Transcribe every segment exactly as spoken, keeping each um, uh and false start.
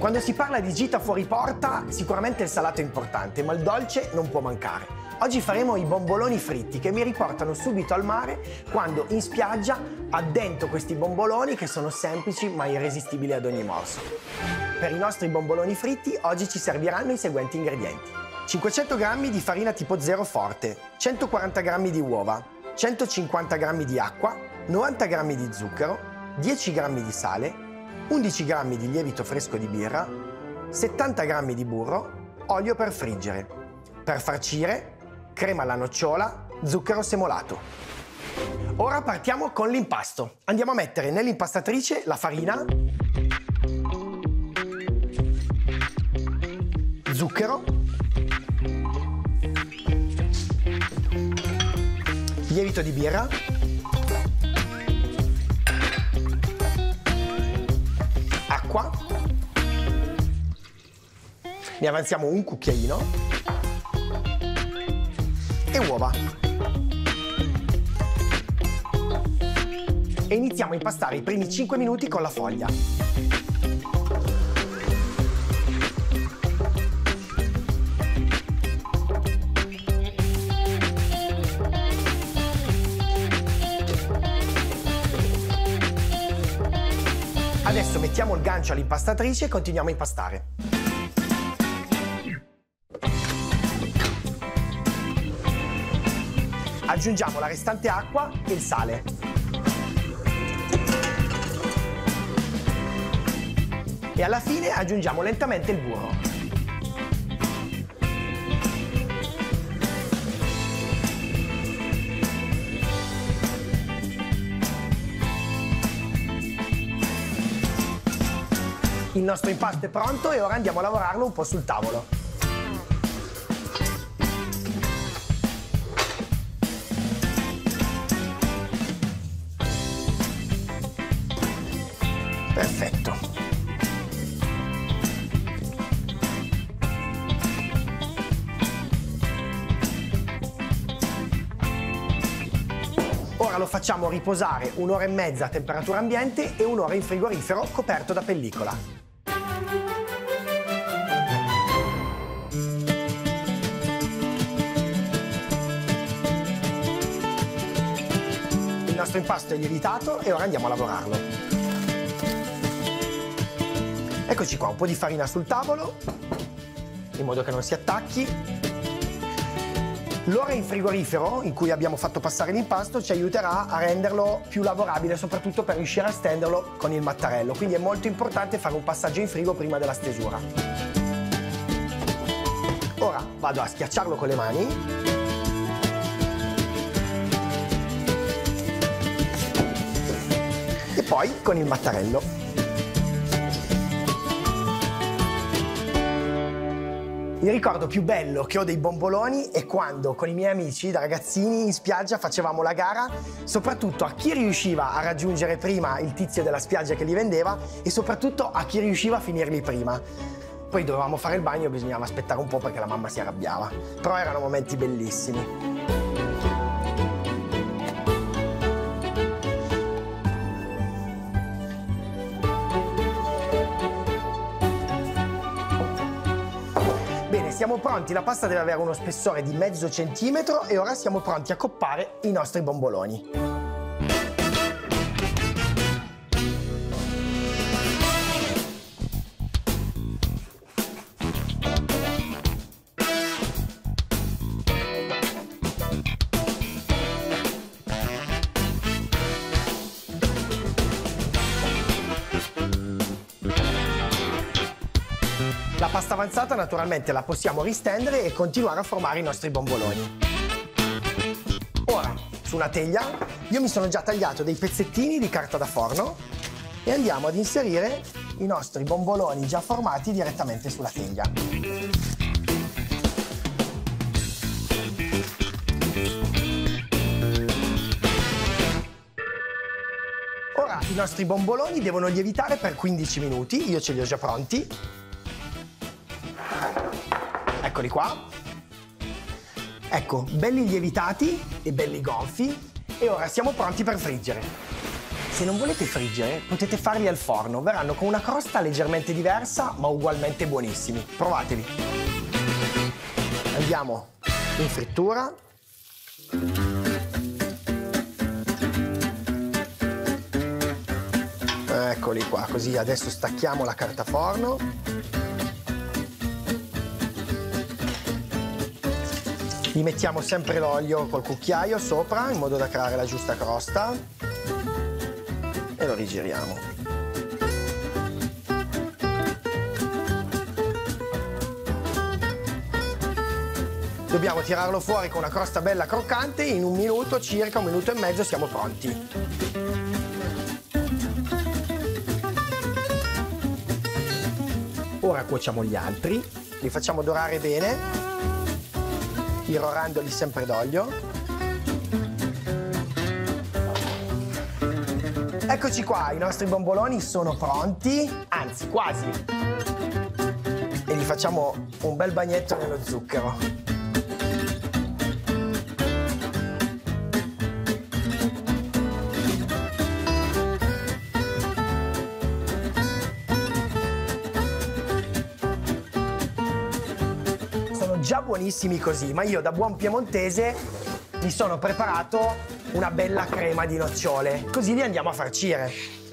Quando si parla di gita fuori porta, sicuramente il salato è importante, ma il dolce non può mancare. Oggi faremo i bomboloni fritti che mi riportano subito al mare quando in spiaggia addento questi bomboloni che sono semplici ma irresistibili ad ogni morso. Per i nostri bomboloni fritti oggi ci serviranno i seguenti ingredienti. cinquecento grammi di farina tipo zero forte, centoquaranta grammi di uova, centocinquanta grammi di acqua, novanta grammi di zucchero, dieci grammi di sale, undici grammi di lievito fresco di birra, settanta grammi di burro, olio per friggere. Per farcire, crema alla nocciola, zucchero semolato. Ora partiamo con l'impasto. Andiamo a mettere nell'impastatrice la farina, zucchero, lievito di birra, acqua, ne avanziamo un cucchiaino e uova. E iniziamo a impastare i primi cinque minuti con la foglia. Adesso mettiamo il gancio all'impastatrice e continuiamo a impastare. Aggiungiamo la restante acqua e il sale. E alla fine aggiungiamo lentamente il burro. Il nostro impasto è pronto e ora andiamo a lavorarlo un po' sul tavolo. Perfetto. Ora lo facciamo riposare un'ora e mezza a temperatura ambiente e un'ora in frigorifero coperto da pellicola. Il nostro impasto è lievitato e ora andiamo a lavorarlo. Eccoci qua, un po' di farina sul tavolo, in modo che non si attacchi. L'ora in frigorifero in cui abbiamo fatto passare l'impasto ci aiuterà a renderlo più lavorabile, soprattutto per riuscire a stenderlo con il mattarello. Quindi è molto importante fare un passaggio in frigo prima della stesura. Ora vado a schiacciarlo con le mani. E poi con il mattarello. Il ricordo più bello che ho dei bomboloni è quando con i miei amici da ragazzini in spiaggia facevamo la gara, soprattutto a chi riusciva a raggiungere prima il tizio della spiaggia che li vendeva e soprattutto a chi riusciva a finirli prima. Poi dovevamo fare il bagno e bisognava aspettare un po' perché la mamma si arrabbiava. Però erano momenti bellissimi. Siamo pronti, la pasta deve avere uno spessore di mezzo centimetro e ora siamo pronti a coppare i nostri bomboloni. La pasta avanzata naturalmente la possiamo ristendere e continuare a formare i nostri bomboloni. Ora, su una teglia, io mi sono già tagliato dei pezzettini di carta da forno e andiamo ad inserire i nostri bomboloni già formati direttamente sulla teglia. Ora i nostri bomboloni devono lievitare per quindici minuti, io ce li ho già pronti. Eccoli qua. Ecco, belli lievitati e belli gonfi. E ora siamo pronti per friggere. Se non volete friggere, potete farli al forno. Verranno con una crosta leggermente diversa, ma ugualmente buonissimi. Provateli. Andiamo in frittura. Eccoli qua, così adesso stacchiamo la carta forno. Gli mettiamo sempre l'olio col cucchiaio sopra in modo da creare la giusta crosta e lo rigiriamo. Dobbiamo tirarlo fuori con una crosta bella croccante. In un minuto, circa un minuto e mezzo, siamo pronti. Ora cuociamo gli altri, li facciamo dorare bene, irrorandoli sempre d'olio. Eccoci qua, i nostri bomboloni sono pronti, anzi quasi. E gli facciamo un bel bagnetto nello zucchero. Già buonissimi così, ma io da buon piemontese mi sono preparato una bella crema di nocciole, così li andiamo a farcire.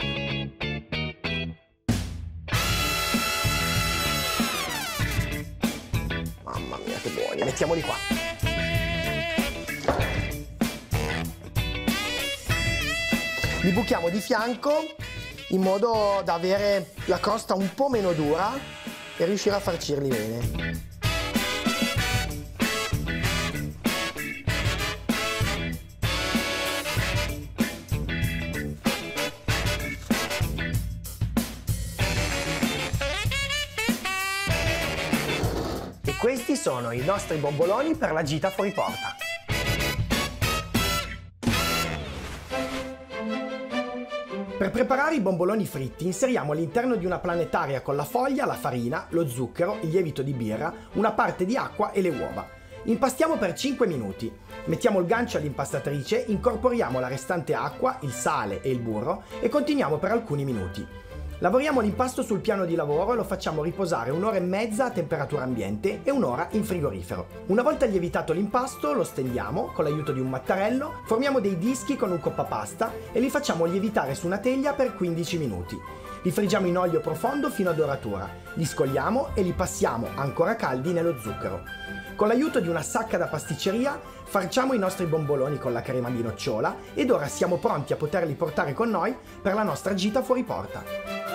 Mamma mia che buoni, mettiamoli qua. Li buchiamo di fianco in modo da avere la crosta un po' meno dura e riuscire a farcirli bene. Questi sono i nostri bomboloni per la gita fuori porta. Per preparare i bomboloni fritti inseriamo all'interno di una planetaria con la foglia, la farina, lo zucchero, il lievito di birra, una parte di acqua e le uova. Impastiamo per cinque minuti. Mettiamo il gancio all'impastatrice, incorporiamo la restante acqua, il sale e il burro e continuiamo per alcuni minuti. Lavoriamo l'impasto sul piano di lavoro e lo facciamo riposare un'ora e mezza a temperatura ambiente e un'ora in frigorifero. Una volta lievitato l'impasto lo stendiamo con l'aiuto di un mattarello, formiamo dei dischi con un coppapasta e li facciamo lievitare su una teglia per quindici minuti. Li friggiamo in olio profondo fino a doratura, li scogliamo e li passiamo ancora caldi nello zucchero. Con l'aiuto di una sacca da pasticceria farciamo i nostri bomboloni con la crema di nocciola ed ora siamo pronti a poterli portare con noi per la nostra gita fuori porta.